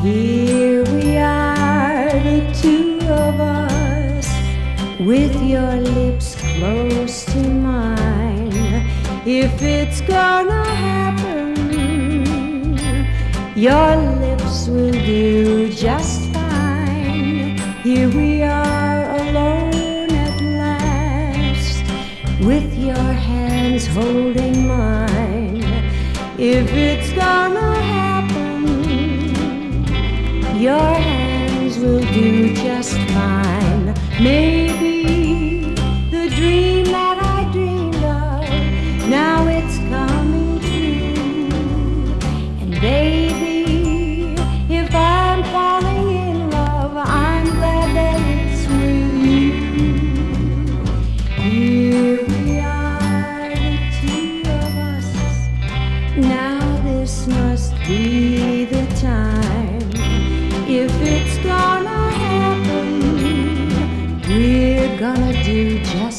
Here we are, the two of us, with your lips close to mine. If it's gonna happen, your lips will do just fine. Here we are, alone at last, with your hands holding mine. If it's gonna happen, your hands will do just fine. Maybe the dream that I dreamed of, now it's coming true. And baby, if I'm falling in love, I'm glad that it's with you. Here we are, the two of us. Now this must be the time. If it's gonna happen, we're gonna do just